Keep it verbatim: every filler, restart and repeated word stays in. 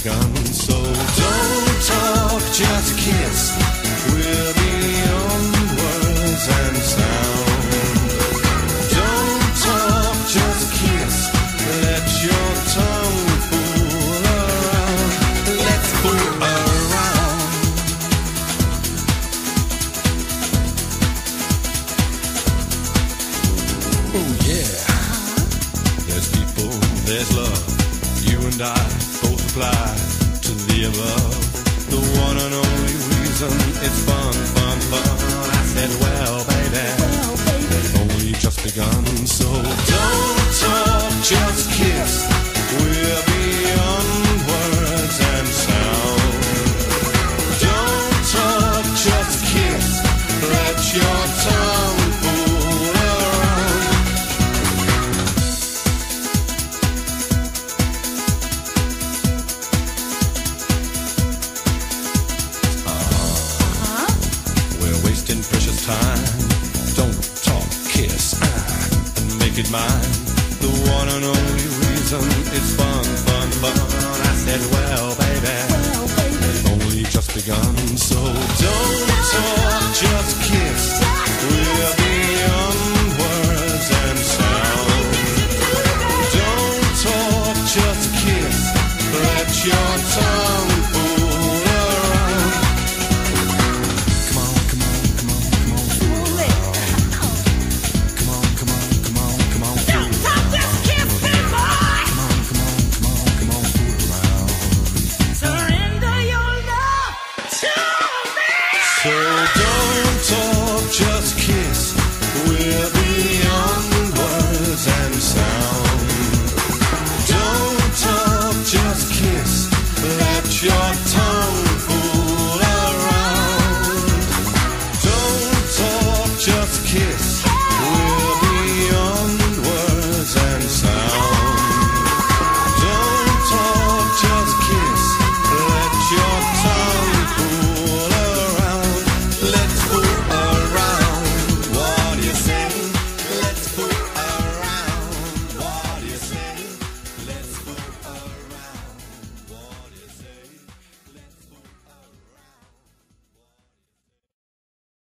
begun. So don't talk, just kiss. We're beyond words and sound. Don't talk, just kiss. Let your tongue fool around. Let's fool around. Oh yeah. There's people, there's love. You and I both apply to the above. The one and only reason it's fun, fun, fun. I said, well, baby, well, baby, we've only just begun. So don't talk, just kiss. We're beyond words and sound. Don't talk, just kiss. Let your tongue fool around. Uh-huh. We're wasting precious time. Don't talk, kiss, ah, and make it mine. The one and only reason it's fun, fun, fun. I said, well, baby, well, baby, we've only just begun. So don't talk, just kiss.